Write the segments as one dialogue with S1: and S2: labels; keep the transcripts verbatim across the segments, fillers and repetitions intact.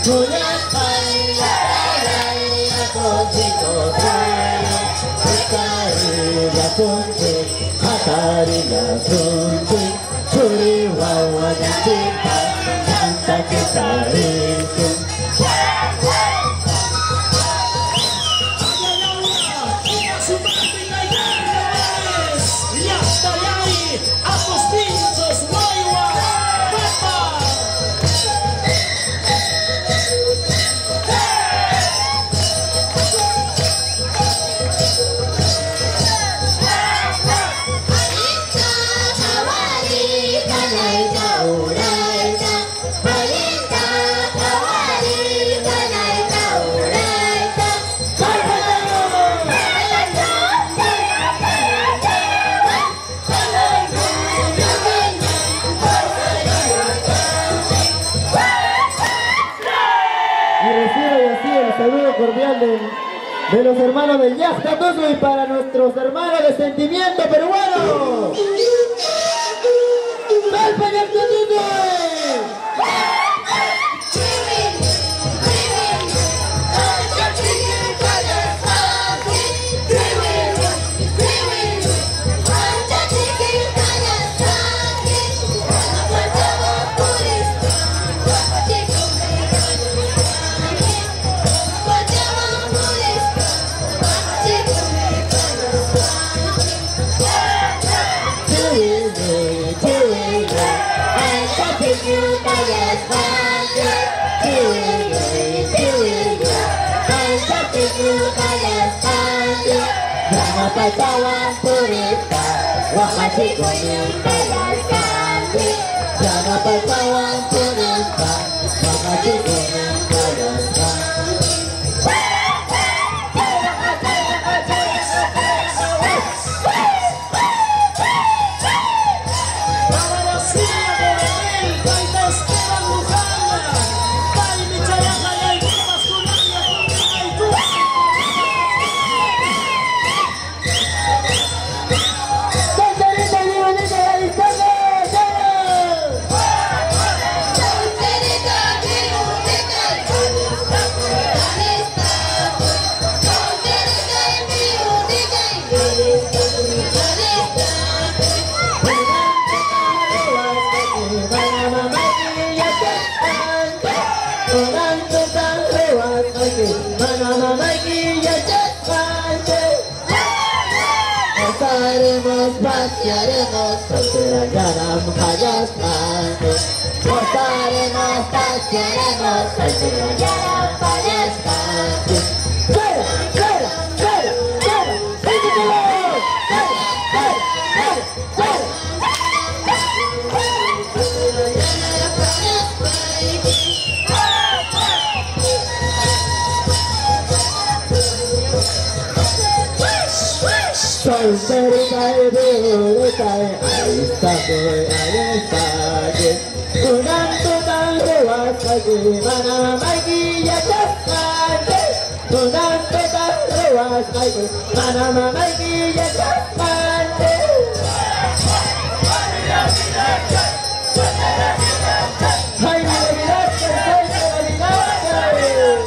S1: De los hermanos del Yasta Tuzla y para nuestros hermanos de sentimiento peruano. ¡Palpa y actitud!
S2: Pacawan purita, wakasi kuning kalasante. Jangan pacawan purita, wakasi kuning kalasante. Pasearemos, pasearemos, pasearemos, pasearemos, pasearemos, pasearemos, pasearemos. ¡Fuera, fuera, fuera, fuera! ¡Píquetelo! ¡Fuera, fuera, fuera, fuera! Solterita y violeta, ahí está, ahí está. Unando tan rehuasca que van a maquilla chasmante. Unando tan rehuasca que van a maquilla chasmante. ¡Ay, mi olvidaste, ay, mi olvidaste!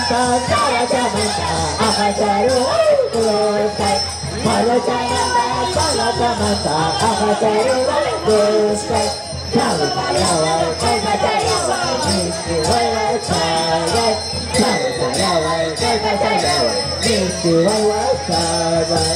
S2: chamanta, para chamanta, ajacharu, gustai. Para chamanta, para chamanta, ajacharu, gustai. Chabu sayawai, kaka sayawai, miski wai wai sayawai. Chabu sayawai, kaka sayawai, miski wai wai sayawai.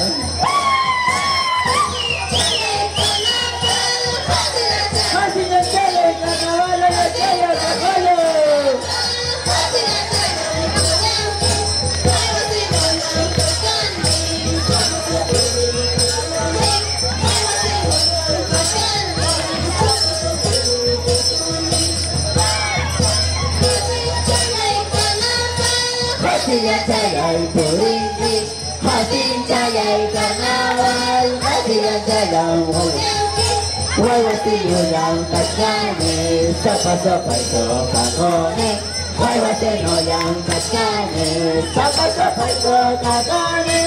S2: Hatinya cayai puringi, hatinya cayai karnaval, hatinya cayai wawati yang kacane, sapa-sapa itu kakone, wawati yang kacane, sapa-sapa itu kakone.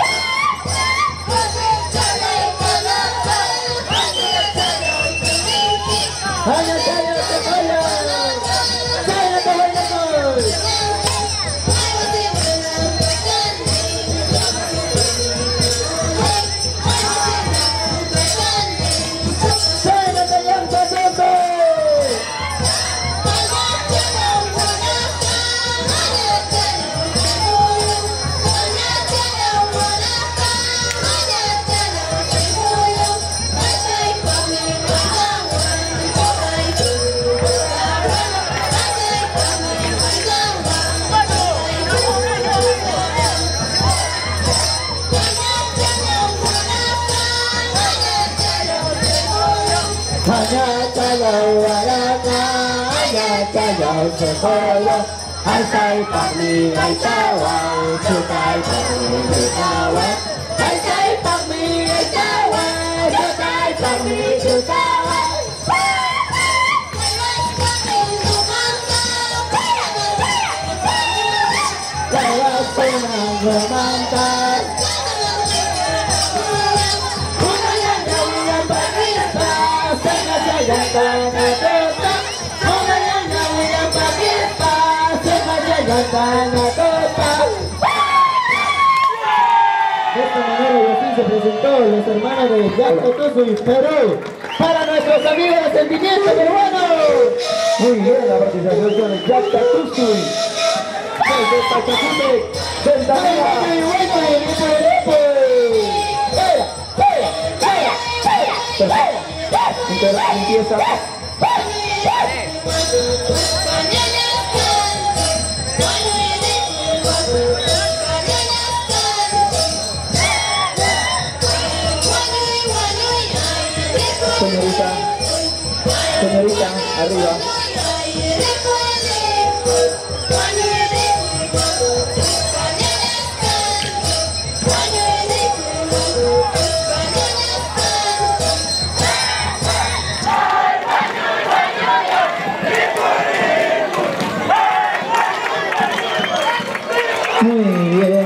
S2: Hanya saya sekaya, saya kebanyakan. Hanya cayau warna, hanya cayau sekolah. Asai pakmi, asai wau, sukai pakmi, sukai. Asai pakmi, asai wau, sukai pakmi, sukai. Saya senang bermantai. Yang tanah kota, orang yang yang pakai pas, sengaja yang tanah kota. De esta manera y así se presentó los hermanos de Yaco Tuzu y Perú para nuestros amigos de Sentimiento Peruano. Muy bien la participación con el Yaco Tuzu desde Pachacute, Centamera y bueno y el grupo de Lepo. ¡Fuera, fuera, fuera, fuera! Empieza. Señorita, señorita, arriba. Muy bien.